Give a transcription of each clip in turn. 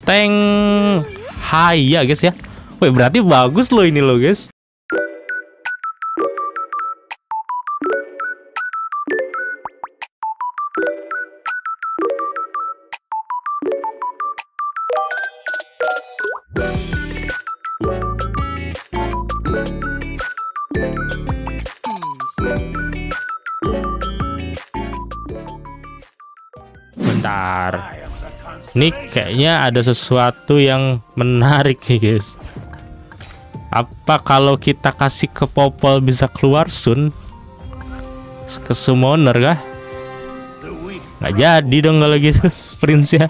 Ceteng. Hai ya guys ya. Wih, berarti bagus loh ini loh guys. Bentar. Ini kayaknya ada sesuatu yang menarik nih guys. Apa kalau kita kasih ke Popol bisa keluar Sun? Ke summoner kah? Nggak jadi dong kalau gitu Prince ya.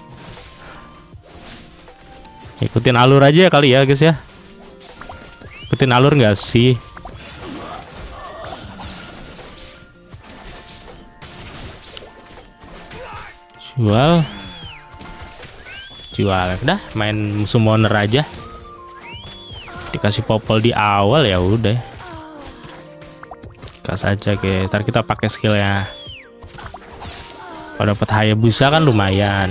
Ikutin alur aja kali ya guys ya. Ikutin alur nggak sih? Jual udah main summoner aja, dikasih Popol di awal ya udah kas aja guys. Ntar kita pakai skillnya. Kalau dapat Hayabusa kan lumayan.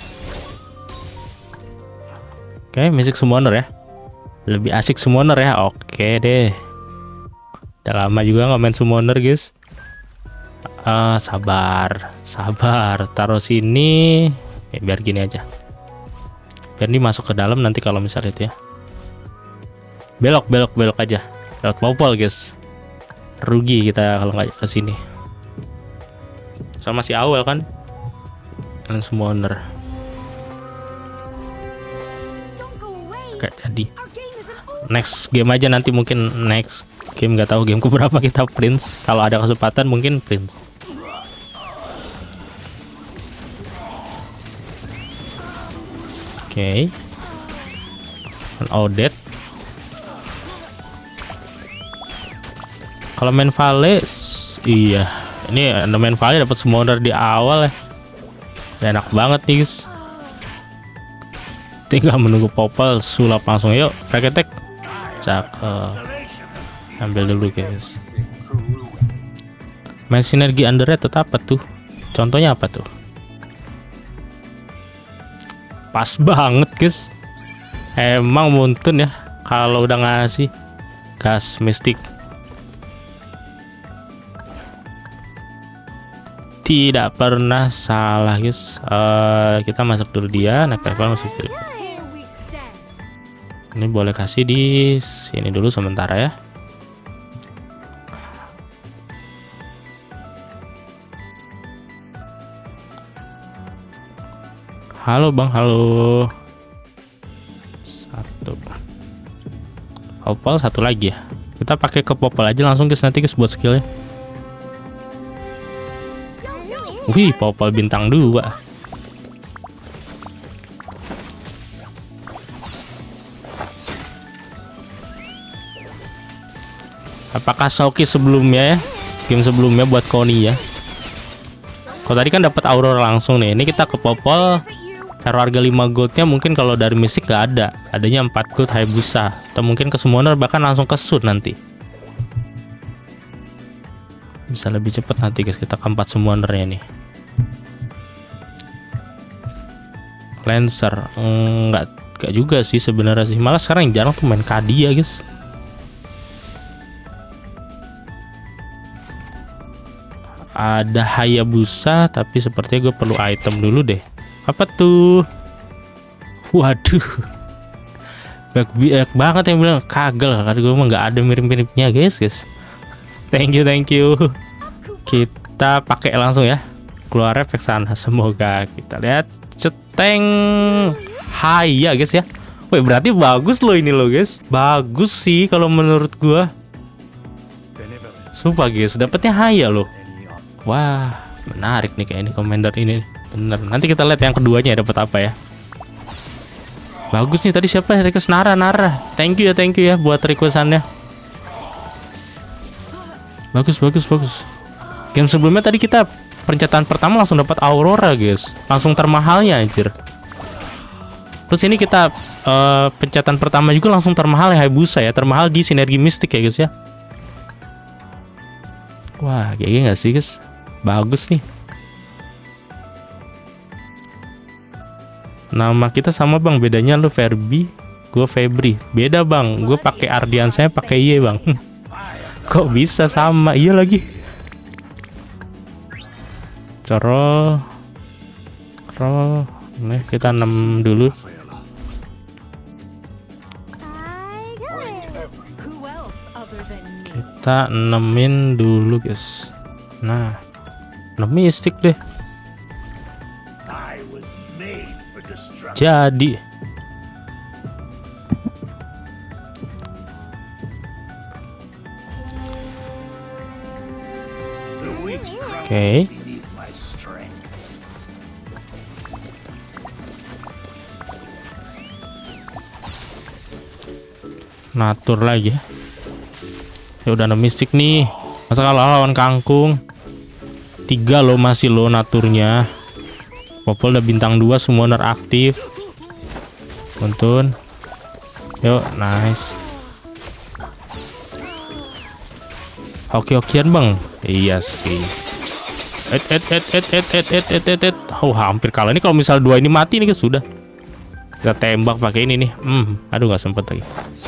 Oke, Mystic Summoner ya, lebih asik summoner ya. Oke deh, udah lama juga nggak main summoner guys. Sabar taruh sini ya, biar gini aja, biar ini masuk ke dalam nanti kalau misalnya itu ya. Belok aja lewat Popol guys, rugi kita kalau nggak ke sini. Sama si awal kan summoner kayak jadi. Next game aja nanti, mungkin next game, nggak tahu game keberapa kita Prince. Kalau ada kesempatan mungkin Prince. Oke, Odette. Kalau main Vale, iya, ini ada main Vale dapat summoner di awal ya. Enak banget nih guys. Tinggal menunggu Popol sulap langsung. Yuk, Raketek. Cakep. Ambil dulu guys. Main sinergi underrated apa tuh? Contohnya apa tuh? Pas banget guys. Emang Muntun ya kalau udah ngasih gas mistik. Tidak pernah salah guys. Kita masuk dulu dia, naik level masuk dulu. Ini boleh kasih di sini dulu sementara ya. Halo bang, halo. Satu Popol, satu lagi ya. Kita pakai ke Popol aja langsung guys, nanti guys buat skillnya. Wih, Popol bintang 2. Apakah Shoki sebelumnya ya, game sebelumnya buat Koni ya. Kalau tadi kan dapat Aurora langsung nih, ini kita ke Popol. Taruh harga 5 goldnya, mungkin kalau dari Mystic nggak ada, adanya 4 gold Hayabusa, atau mungkin ke summoner bahkan langsung ke Sun nanti. Bisa lebih cepat nanti guys, kita ke 4 summonernya nih. Lancer enggak juga sih sebenarnya sih, malah sekarang yang jarang tuh main Kadi ya guys. Ada Hayabusa, tapi sepertinya gue perlu item dulu deh. Apa tuh? Waduh, banyak banget yang bilang kagel, karena gue mah nggak ada mirip-miripnya guys. Thank you. Kita pakai langsung ya, keluar efek sana. Semoga kita lihat. Ceteng. Hai ya guys ya. Wih, berarti bagus loh ini loh guys. Bagus sih kalau menurut gua. Sumpah guys, dapetnya hai ya loh. Wah, menarik nih kayak ini commander ini. Bener. Nanti kita lihat yang keduanya dapat apa ya. Bagus nih, tadi siapa request? Nara. Thank you ya buat requestannya. Bagus. Game sebelumnya tadi kita pencetakan pertama langsung dapat Aurora guys, langsung termahalnya anjir. Terus ini kita pencetakan pertama juga langsung termahal ya Hayabusa ya, termahal di sinergi mistik ya guys ya. Wah, GG nggak sih guys? Bagus nih. Nama kita sama bang, bedanya lu Ferbi, gue Febri. Beda bang, gue pakai Ardian, saya pakai Y bang. Kok bisa sama? Iya lagi. Coro. Nih kita 6 dulu. Kita 6-in dulu guys. Nah, 6 mistik deh. Jadi oke. Natur lagi. Ya udah ada mistik nih. Masa kalau lawan kangkung 3 lo masih lo naturnya. Popol udah bintang 2, summoner aktif. Untun. Yuk, nice. Hoki-hokian bang. Iya sih. Oh, hampir kalah. Ini kalau misal 2 ini mati nih guys, sudah. Kita tembak pakai ini nih. Aduh nggak sempet lagi.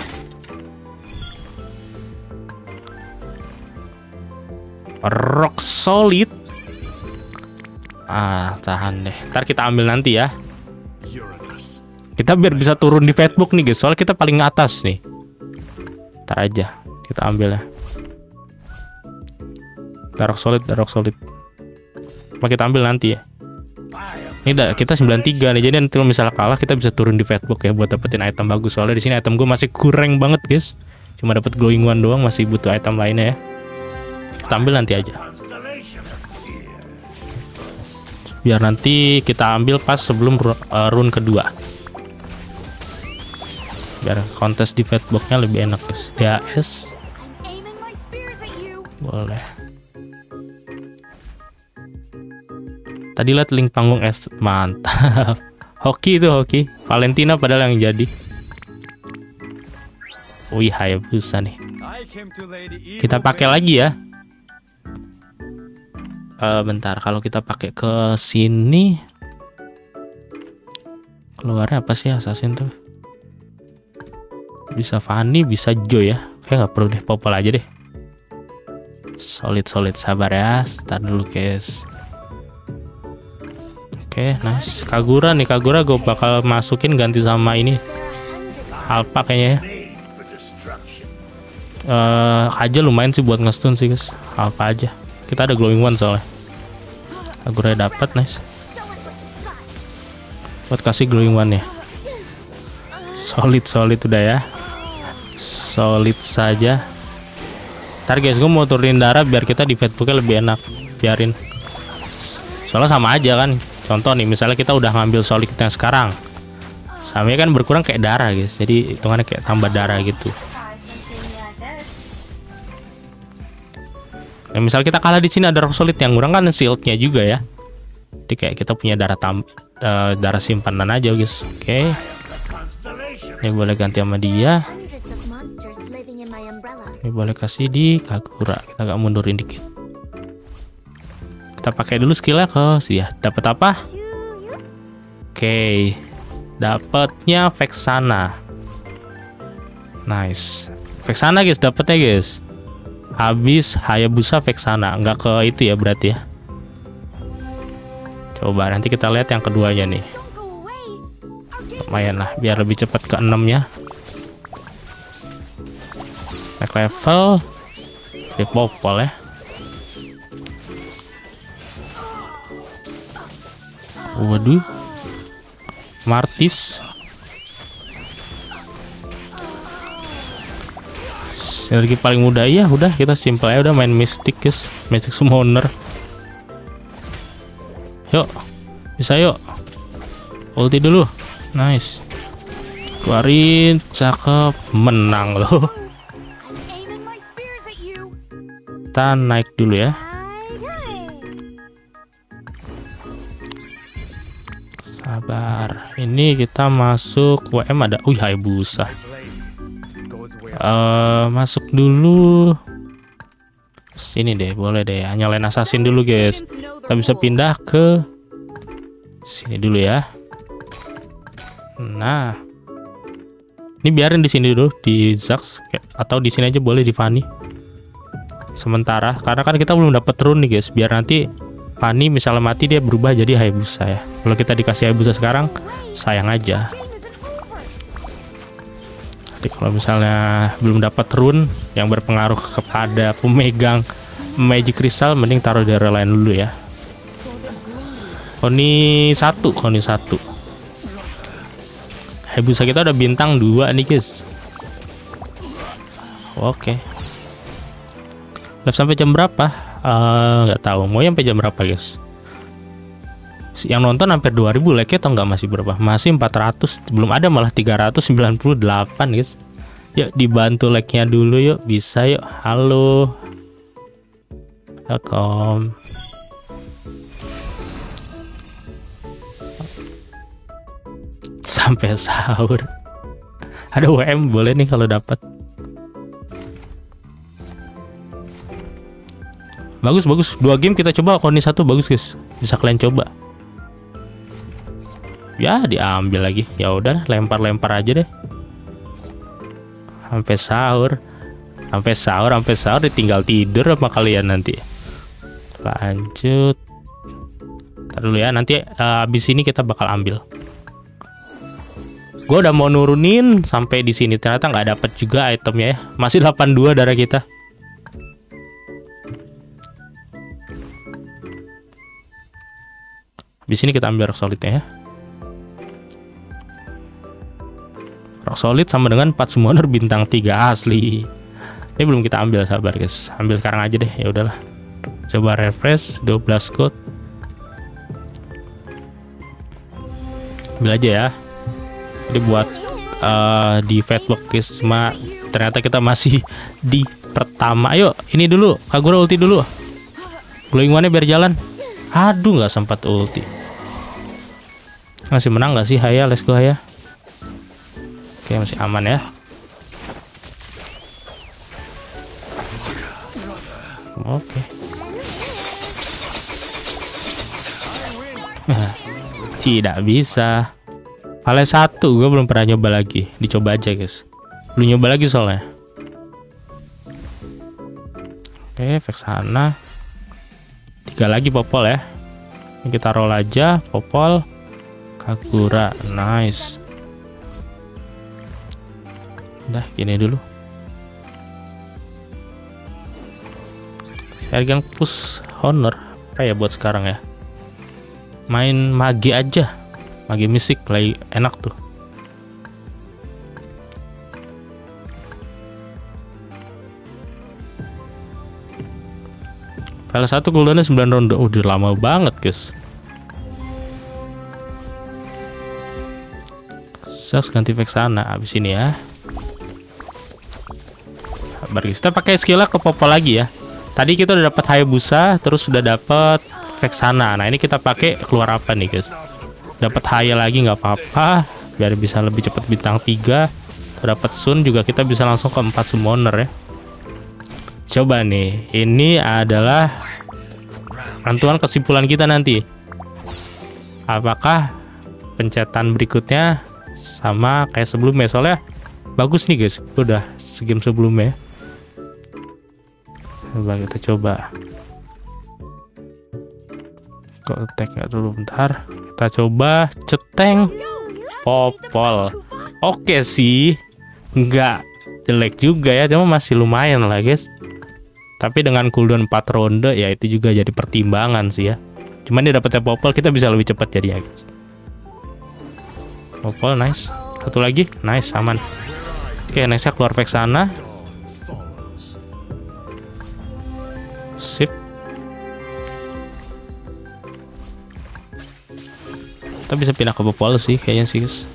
Rock solid. Tahan deh. Ntar kita ambil nanti ya. Kita biar bisa turun di Facebook nih guys. Soalnya kita paling atas nih. Ntar aja kita ambil ya. Rock solid. Apa kita ambil nanti ya. Ini kita 93 nih. Jadi nanti kalau misalnya kalah kita bisa turun di Facebook ya buat dapetin item bagus. Soalnya di sini item gue masih kurang banget guys. Cuma dapat glowing one doang, masih butuh item lainnya ya. Kita ambil nanti aja. Biar nanti kita ambil pas sebelum run kedua. Biar kontes di fatboxnya lebih enak guys. DAS boleh. Tadi lihat link panggung S, mantap. Hoki itu hoki. Valentina padahal yang jadi. Wih, Hayabusa nih. Kita pakai lagi ya. Bentar, kalau kita pakai ke sini keluarnya apa sih assassin tuh? Bisa Fanny, bisa Joy ya. Kayak nggak perlu deh, popol aja deh. Solid, sabar ya. Start dulu guys. Oke, nice. Kagura nih, Kagura gue bakal masukin ganti sama ini Alpha kayaknya ya. Aja lumayan sih buat ngestun sih guys. Alpha aja. Kita ada glowing one soalnya. Kagura dapat, nice. Buat kasih glowing one ya. Solid udah ya. Solid saja. Ntar guys, gue mau turunin darah biar kita di fatbooknya lebih enak. Biarin. Soalnya sama aja kan. Contoh nih, misalnya kita udah ngambil solid yang sekarang. Samanya kan berkurang kayak darah guys. Jadi hitungannya kayak tambah darah gitu. Nah, misal kita kalah di sini ada rock solid yang kurang kan shieldnya juga ya. Jadi kayak kita punya darah simpanan aja guys. Oke. Ini boleh ganti sama dia. Ini boleh kasih di Kagura. Kita agak mundurin dikit. Kita pakai dulu skillnya ke sih ya. Dapat apa? Oke. Dapatnya Vexana. Nice. Vexana guys, dapatnya guys. Habis Hayabusa Vexana, nggak ke itu ya berarti ya. Coba nanti kita lihat yang keduanya nih. Lumayan lah, biar lebih cepat ke 6 ya. Naik level di popol ya. Waduh, Martis. Sinergi paling mudah ya, udah kita simple aja, udah main Mystic guys, Mystic Summoner. Yuk, bisa yuk. Ulti dulu, nice. Keluarin, cakep, menang loh. Kita naik dulu ya. Sabar, ini kita masuk WM ada. Hayabusa. Masuk dulu sini deh, boleh deh. Nyalain assassin dulu guys. Kita bisa pindah ke sini dulu ya. Nah, ini biarin di sini dulu di Zax atau di sini aja boleh di Fanny. Sementara karena kan kita belum dapat rune nih guys, biar nanti Fanny misalnya mati dia berubah jadi Hayabusa ya. Kalau kita dikasih Hayabusa sekarang sayang aja. Jadi kalau misalnya belum dapat rune yang berpengaruh kepada pemegang Magic Crystal, mending taruh di area lain dulu ya. Koni 1. Hayabusa kita udah bintang 2 nih guys. Oke. Live sampai jam berapa? Nggak tahu. Mau sampai jam berapa guys? Yang nonton hampir 2000 like-nya atau nggak, masih berapa? Masih 400. Belum ada malah 398 guys. Yuk dibantu like-nya dulu yuk. Bisa yuk. Halo. Welcome. Sampai sahur. Ada WM boleh nih kalau dapat. Bagus. 2 game kita coba. Koni 1 bagus guys. Bisa kalian coba. Ya diambil lagi. Ya udah lempar aja deh. Sampai sahur ditinggal tidur sama kalian nanti. Lanjut. Ntar dulu ya, nanti abis ini kita bakal ambil. Gue udah mau nurunin sampai di sini, ternyata nggak dapet juga itemnya ya. Masih 82 darah kita. Di sini kita ambil rock solidnya ya. Rock solid sama dengan 4 summoner bintang 3 asli. Ini belum kita ambil, sabar guys. Ambil sekarang aja deh, ya udahlah. Coba refresh 12 gold. Ambil aja ya. Jadi buat di fatbox guys, cuma ternyata kita masih di pertama. Ayo, ini dulu. Kagura ulti dulu. Glowing one-nya biar jalan. Aduh, nggak sempat ulti. Masih menang nggak sih Haya? Let's go Haya. Oke, masih aman ya. Oke. Tidak bisa. Vale 1 gue belum pernah nyoba lagi. Dicoba aja guys. Belum nyoba lagi soalnya. Oke, Vexana. 3 lagi popol ya. Ini kita roll aja. Popol Kagura. Nice. Udah gini dulu. Harga push honor apa ya buat sekarang ya. Main mage aja. Mage misik play enak tuh. File 1 cooldownnya 9 ronde. Udah lama banget guys. Saks ganti Vexana abis ini ya. Sabar guys. Kita pakai skillnya ke popol lagi ya. Tadi kita udah dapat Hayabusa, terus sudah dapat Vexana. Nah ini kita pakai keluar apa nih guys? Dapat Haya lagi nggak apa-apa, biar bisa lebih cepat bintang 3. Dapat Sun juga kita bisa langsung ke 4 summoner ya. Coba nih, ini adalah penentuan kesimpulan kita nanti. Apakah pencetan berikutnya sama kayak sebelumnya? Soalnya bagus nih guys, udah segame sebelumnya. Coba kita coba. Kok tag dulu bentar. Kita coba ceteng popol. Oke sih, nggak jelek juga ya, cuma masih lumayan lah guys. Tapi dengan cooldown 4 ronde ya itu juga jadi pertimbangan sih ya. Cuman dia dapetnya popol, kita bisa lebih cepat jadi ya guys. Popol nice. Satu lagi nice, aman. Oke, next keluar Vexana. Sip. Kita bisa pindah ke popol sih kayaknya sih guys.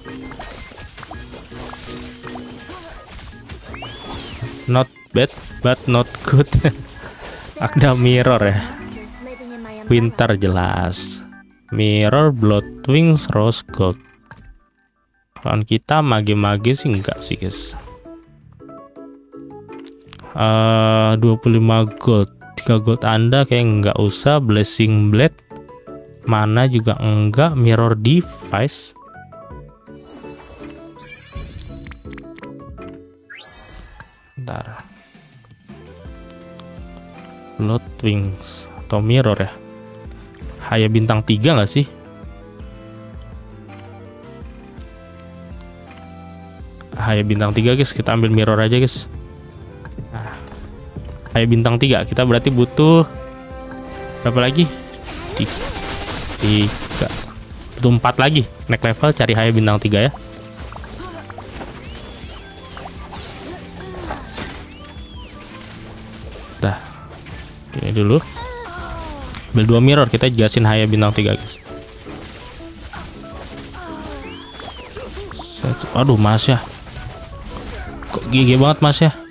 Not bad but not good. Ada mirror ya. Winter jelas. Mirror, Bloodwings, Rose Gold. Lawan kita mage-mage sih enggak sih guys. 25 gold. 3 gold Anda kayak enggak usah. Blessing Blade mana juga enggak. Mirror Device Bentar. Blood Wings atau Mirror ya? Haya bintang 3 nggak sih? Haya bintang 3 guys, kita ambil Mirror aja guys. Nah, Haya bintang 3, kita berarti butuh berapa lagi? 3. Butuh 4 lagi. Naik level cari Haya bintang 3 ya. Dah. Ini dulu. Ambil 2 mirror, kita jelasin Haya bintang 3 guys. Aduh Mas ya. Kok gigi banget Mas ya.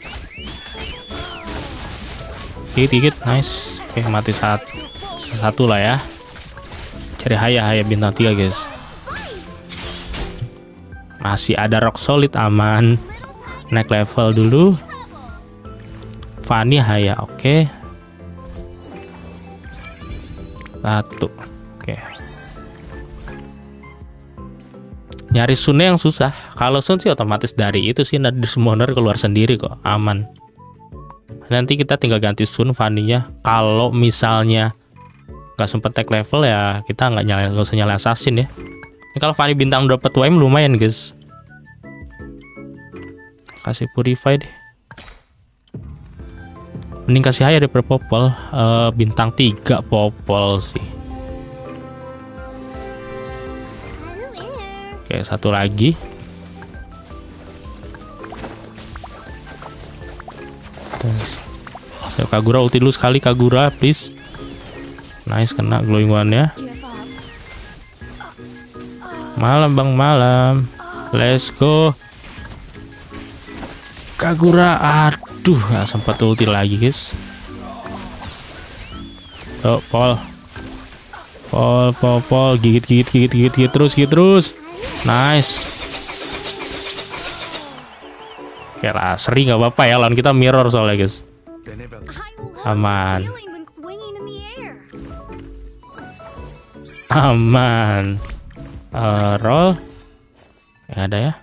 Dikit-dikit, nice. Oke, mati satu lah ya. Cari Haya bintang 3 guys. Masih ada rock solid, aman. Naik level dulu. Fanny Haya, oke. 1. Oke. Nyari Sunnya yang susah. Kalau Sun sih otomatis dari itu sih, dari summoner keluar sendiri kok, aman. Nanti kita tinggal ganti Sun Fanny-nya. Kalau misalnya nggak sempet tag level ya kita nggak usah nyala assassin ya. Kalau Fanny bintang dapat WM lumayan guys. Kasih purify deh. Mending kasih Haya daripada Popol. Bintang 3 Popol sih. Oke, 1 lagi. Terus. Kagura ulti dulu sekali, Kagura please. Nice, kena glowing one-nya. Malam bang, malam. Let's go. Kagura, aduh, nggak sempat ulti lagi guys. Oh, Pol, gigit terus. Nice. Oke lah, seri nggak apa-apa ya, lawan kita mirror soalnya guys. Aman. Roll. Ya ada ya.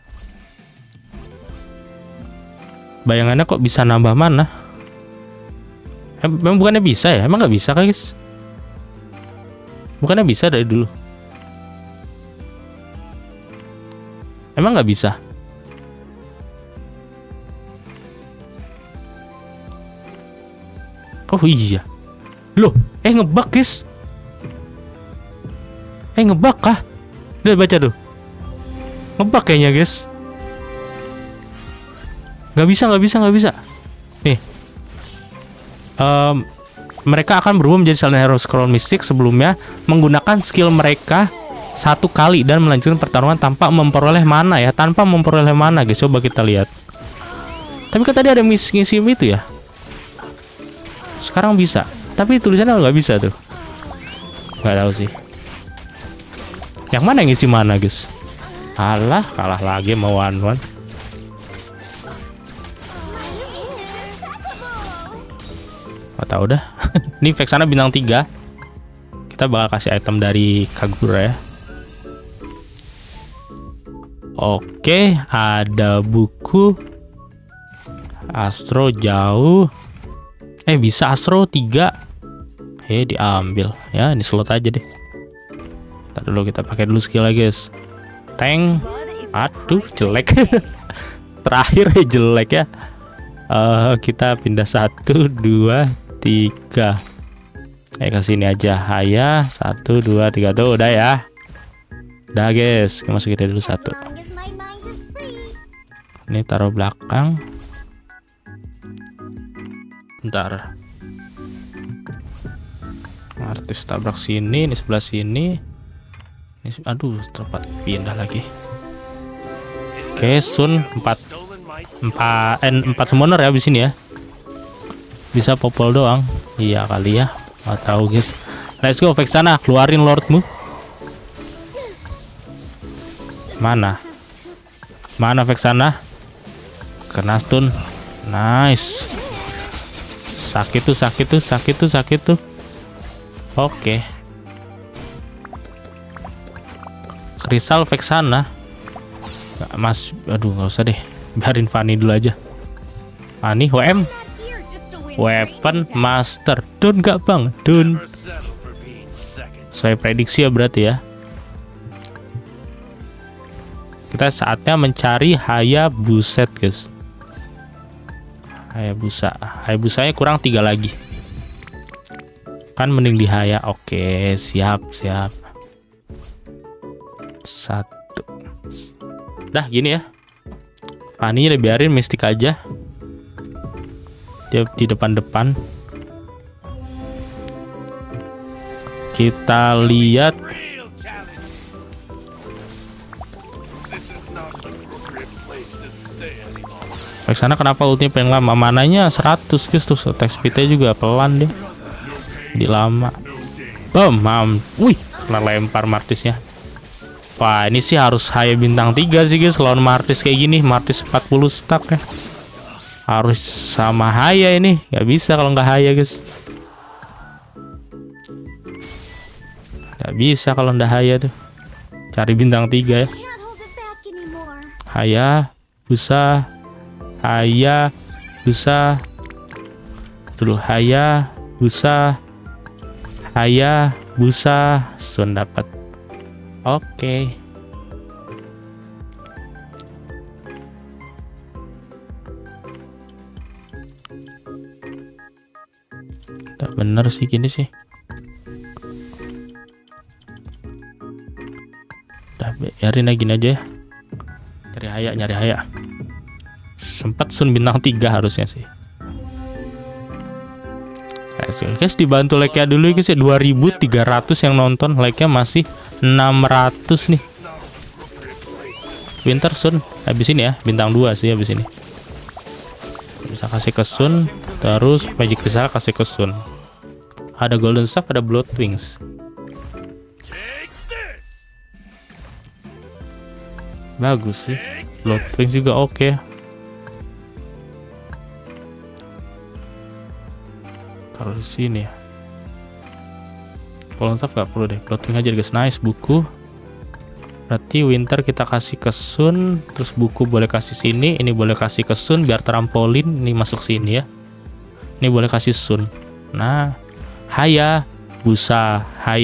Bayangannya kok bisa nambah mana? Emang bukannya bisa ya? Emang nggak bisa guys? Bukannya bisa dari dulu? Emang nggak bisa? Oh iya. Loh, ngebug guys. Ngebug kah? Lihat baca tuh. Ngebug kayaknya guys. Nggak bisa. Nih. Mereka akan berubah menjadi Silent Hero Scroll Mystic sebelumnya menggunakan skill mereka 1 kali dan melanjutkan pertarungan tanpa memperoleh mana ya. Tanpa memperoleh mana guys. Coba kita lihat. Tapi kan tadi ada ngisi itu ya. Sekarang bisa. Tapi tulisannya nggak bisa tuh. Nggak tahu sih. Yang mana yang ngisi mana guys? Alah, kalah lagi mau one. Gak tau dah. Ini Vexana bintang 3. Kita bakal kasih item dari Kagura ya. Oke, ada buku Astro jauh. Bisa Astro 3. Diambil. Ya, ini slot aja deh. Ntar dulu kita pakai dulu skill lagi guys. Tank. Aduh, jelek. Terakhir jelek ya. Kita pindah 1, 2, 3. Kasih ini aja Haya 1, 2, 3 tuh udah ya. Udah guys, kita masukin dulu 1. Ini taruh belakang. Bentar. Artis tabrak sini, ini sebelah sini. Ini, aduh, tempat pindah lagi. Oke, Sun 4 summoner ya di sini ya. Bisa Popol doang. Iya kali ya. Nggak tahu guys. Let's go Vexana, keluarin Lordmu. Mana Vexana? Kena stun. Nice. Sakit tuh. Oke. Kristal Vexana. Mas, aduh nggak usah deh. Biarin Fanny dulu aja. Nih WM, Weapon Master. Down nggak bang? Down. Sesuai prediksi ya berarti ya. Kita saatnya mencari Hayabusa guys. Hayabusanya kurang 3 lagi. Kan mending di Haya. Oke, siap. 1. Dah gini ya. Fanny udah biarin mistik aja. Dia di depan-depan. Kita lihat. Baik sana kenapa ultinya pengen lama? Mananya 100 guys, terus attack speednya juga pelan deh. Jadi lama. Bam, wih, kena lempar Martisnya. Wah, ini sih harus Haya bintang 3 sih guys lawan Martis kayak gini. Martis 40 stack ya. Harus sama Haya ini. Nggak bisa kalau nggak Haya guys. Nggak bisa kalau nggak Haya tuh. Cari bintang 3 ya. Hayabusa. Dulu Hayabusa. Sun dapat. Oke. Udah bener sih gini sih. Udah biarin aja gini aja ya. Nyari Haya. Sempat Sun bintang 3 harusnya sih. Guys, dibantu like-nya dulu guys ya. 2300 yang nonton, like-nya masih 600 nih. Winter Sun habis ini ya, bintang 2 sih habis ini. Bisa kasih ke Sun, terus Magic bisa kasih ke Sun. Ada Golden Staff, ada Blood Wings. Bagus sih. Blood Wings juga oke. Taruh di sini ya. Golden Staff gak perlu deh. Blood Wings aja guys. Nice buku. Berarti Winter kita kasih ke Sun, terus buku boleh kasih sini, ini boleh kasih ke Sun biar trampolin, ini masuk sini ya. Ini boleh kasih Sun. Nah, Hayabusa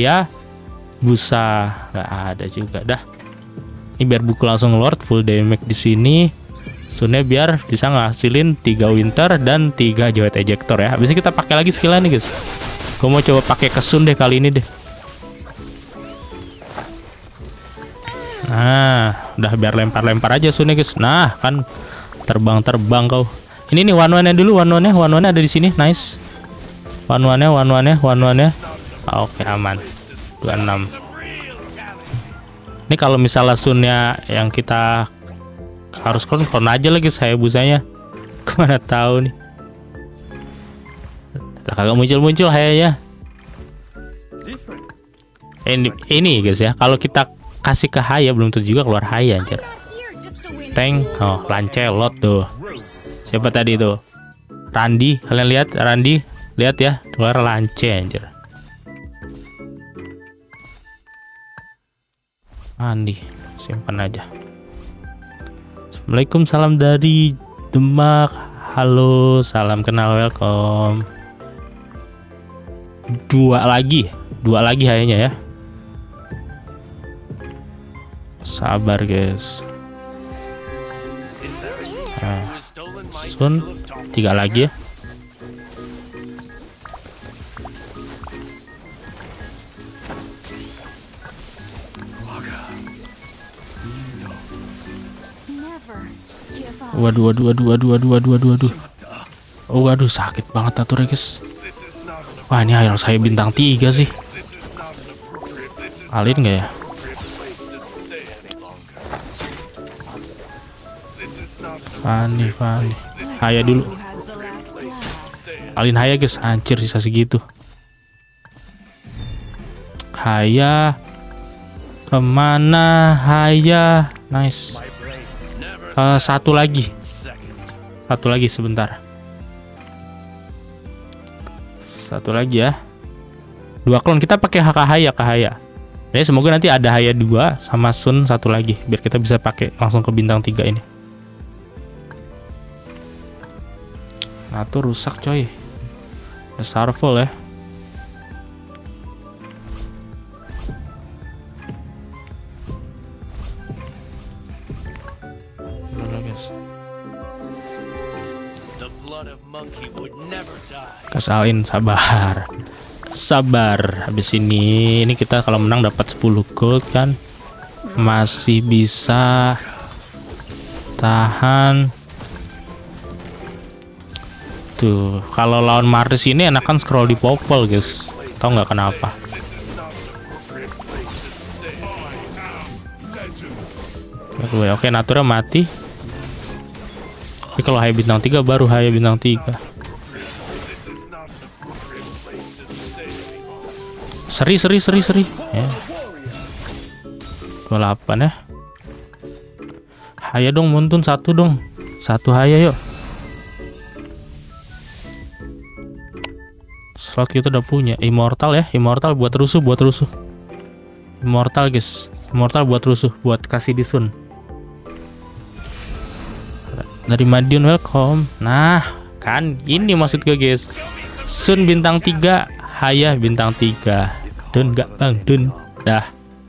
nggak ada juga dah. Ini biar buku langsung Lord full damage di sini. Sunnya biar bisa ngasilin 3 Winter dan 3 Joet Ejector ya. Habis ini kita pakai lagi skillnya nih guys. Gue mau coba pakai ke Sun deh kali ini deh. Nah, udah biar lempar-lempar aja Sunnya guys. Nah, kan terbang kau. Ini nih one-one-nya dulu, one-one-nya ada di sini. Nice. One-one-nya. Oke, aman. 26. Ini kalau misalnya Sunnya yang kita harus kon aja lagi saya busanya. Kemana tahu nih. Lah kagak muncul Hayanya. Ini guys ya, kalau kita kasih ke Haya belum tentu juga keluar Haya anjir. Tank, Lancelot tuh. Siapa tadi tuh? Randy, kalian lihat Randy? Lihat ya, keluar Lance anjir. Andi, simpan aja. Assalamualaikum, salam dari Demak. Halo, salam kenal, welcome. Dua lagi kayaknya ya. Sabar guys. Nah, Sun 3 lagi ya. Waduh. Oh, waduh sakit banget aturnya guys. Wah, ini harus saya bintang 3 sih. Alin nggak ya? Fanny. Haya dulu. Alin Haya guys, hancur sisa segitu. Haya kemana Haya? Nice. Satu lagi sebentar. Satu lagi ya. 2 klon kita pakai Haya. Jadi semoga nanti ada Haya 2 sama Sun 1 lagi biar kita bisa pakai langsung ke bintang 3 ini. Nah tuh rusak coy. Ada Starfall ya. Kasalin, sabar. Sabar. Habis ini kita kalau menang dapat 10 gold kan. Masih bisa tahan. Tuh, kalau lawan Martis ini enakan scroll di popol, guys. Tahu nggak kenapa? Oke, Natura mati. Tapi kalau Haya bintang 3 baru Haya bintang 3. Seri ya. 28 ya. Haya dong, Muntun 1 dong. 1 Haya yuk. Slot kita udah punya Immortal ya. Immortal buat rusuh. Immortal guys. Immortal buat rusuh, buat kasih di Sun. Dari Madiun welcome. Nah kan ini maksud gue guys. Sun bintang 3, Haya bintang 3. Dun gak bang, Dun. Dah.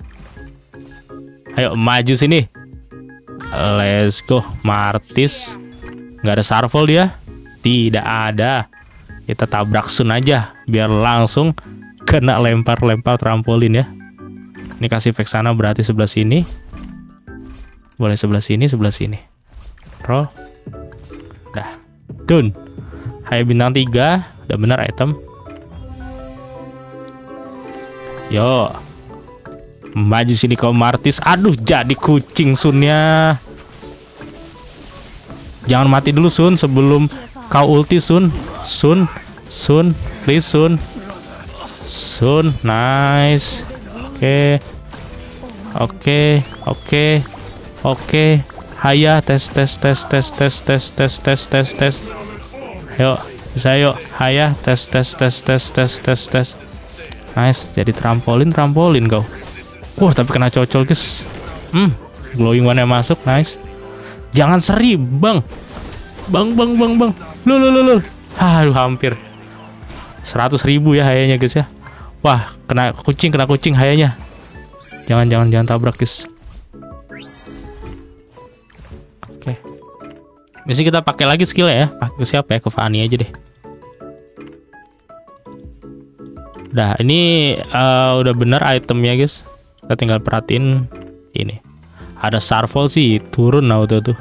Ayo maju sini. Let's go. Martis. Nggak ada Starfall dia? Tidak ada. Kita tabrak Sun aja. Biar langsung kena lempar-lempar trampolin ya. Ini kasih Vexana berarti sebelah sini. Boleh sebelah sini. Roll. Dah. Dun. Haya bintang 3. Udah benar item. Yo, maju sini kau Martis. Aduh, jadi kucing Sunnya. Jangan mati dulu Sun sebelum kau ulti Sun. Sun, please Sun. Nice. Oke. Haya tes. Ayo, bisa yuk. Haya tes. Nice, jadi trampolin kau. Tapi kena cocol guys. Glowing one yang masuk, nice. Jangan seri, bang. Bang. Lul. Aduh, hampir 100.000 ya hayanya guys ya. Wah, kena kucing hayanya. Jangan tabrak guys. Oke. Mesti kita pakai lagi skill ya. Pakai ke siapa ya? Ke Fanny aja deh. Nah ini udah bener itemnya guys. Kita tinggal perhatiin ini. Ada Starfall sih turun auto tuh.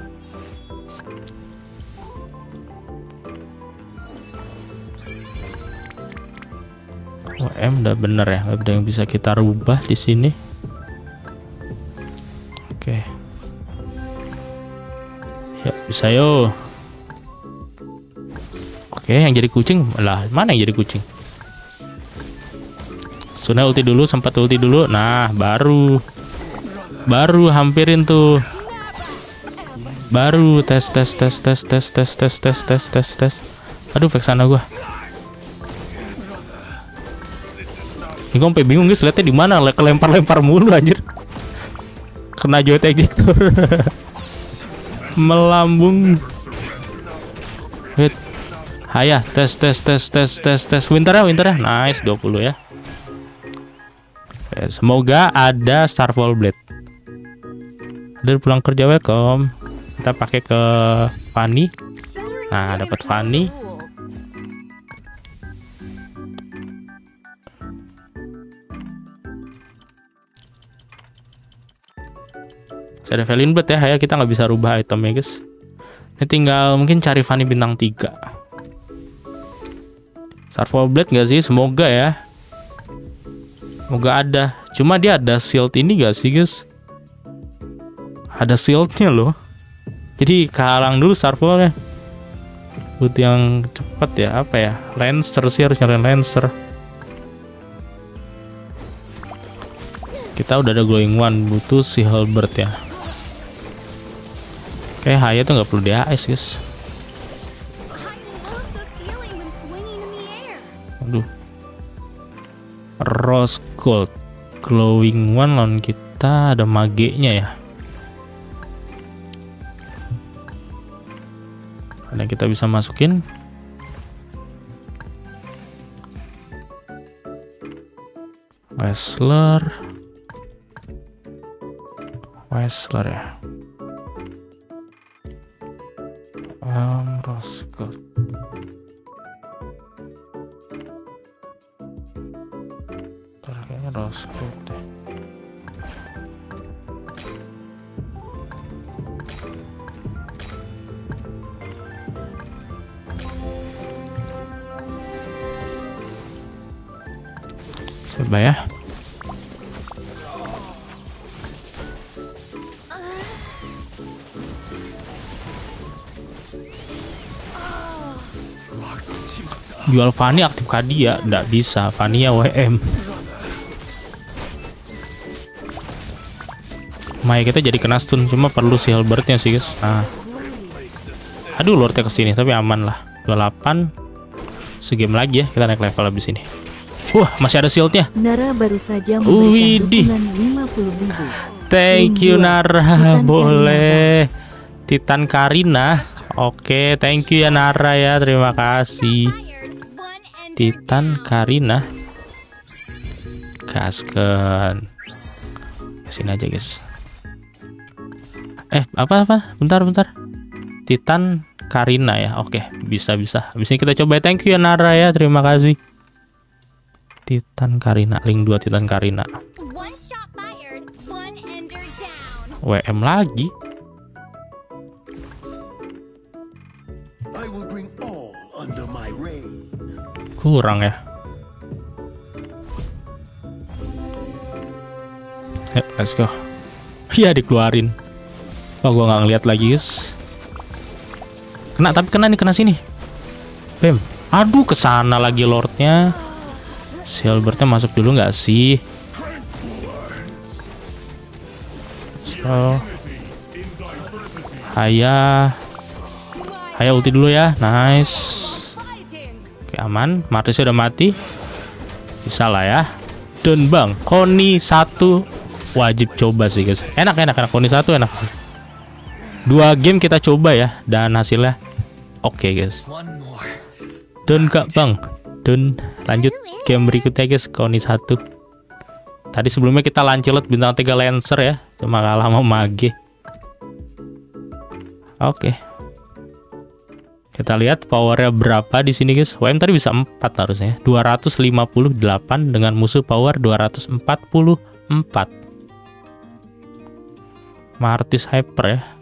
M udah bener ya. Udah yang bisa kita rubah di sini. Oke. Ya bisa yo. Oke, yang jadi kucing lah. Mana yang jadi kucing? Sunnya ulti dulu, sempat ulti dulu. Nah, baru hampirin tuh. Baru tes. Aduh, Vexana gua. Ini gue sampai bingung guys, lihatnya di mana? Kelempar mulu anjir. Kena Joy Ejector. Melambung. Wait. Haya, tes. Winter ya. Nice, 20 ya. Semoga ada Starfall Blade. Ada pulang kerja welcome. Kita pakai ke Fanny. Nah, dapat Fanny. Ada Valiant Blade ya, Haya kita nggak bisa rubah itemnya guys. Ini tinggal mungkin cari Fanny bintang 3. Starfall Blade nggak sih? Semoga ya. Semoga ada. Cuma dia ada shield ini gak sih guys? Ada shieldnya loh. Jadi kehalang dulu Starfallnya. Butuh yang cepat ya. Apa ya? Lancer sih, harus nyari Lancer. Kita udah ada Glowing One. Butuh si Halberd ya. Kayak Haya tuh nggak perlu DAS guys. Aduh. Rose Gold Glowing One lawan kita ada magenya ya. Ada kita bisa masukin. Wrestler ya. Rose Gold. Kayaknya Rose Gold deh. Coba ya. Jual Fanny aktif Kadia, nggak bisa. Fanny ya WM. Maya kita jadi kena stun, cuma perlu si Hilbertnya sih guys. Nah, aduh Lordnya kesini tapi aman lah. 28 segame lagi ya, kita naik level abis ini. Wah, masih ada shieldnya. Nara baru saja memberikan dukungan 50.000. Thank you Nara, boleh. Titan Karina. Oke, thank you ya Nara ya, terima kasih. Titan Karina. Gasken. Kesini aja guys. Apa? Bentar. Titan Karina ya. Oke, bisa. Habis ini kita coba. Thank you ya Nara ya, terima kasih. Titan Karina, link 2 Titan Karina. WM lagi. Kurang ya. Let's go. Iya dikeluarin. Oh gua nggak ngeliat lagi guys. Kena sini. Bam. Aduh kesana lagi Lordnya. Silbertnya masuk dulu nggak sih? So, Haya ulti dulu ya. Nice. Oke aman. Martisnya udah mati. Bisa lah ya. Dan bang Koni 1 wajib coba sih guys. Enak Koni 1 enak. 2 game kita coba ya. Dan hasilnya oke guys. Dan gak bang. Dan lanjut game berikutnya guys. Koni 1. Tadi sebelumnya kita Lancelot bintang 3 Lancer ya. Cuma kalah sama Mage. Oke. Kita lihat powernya berapa di sini guys. WM tadi bisa 4 harusnya. 258 dengan musuh power 244. Martis Hyper ya.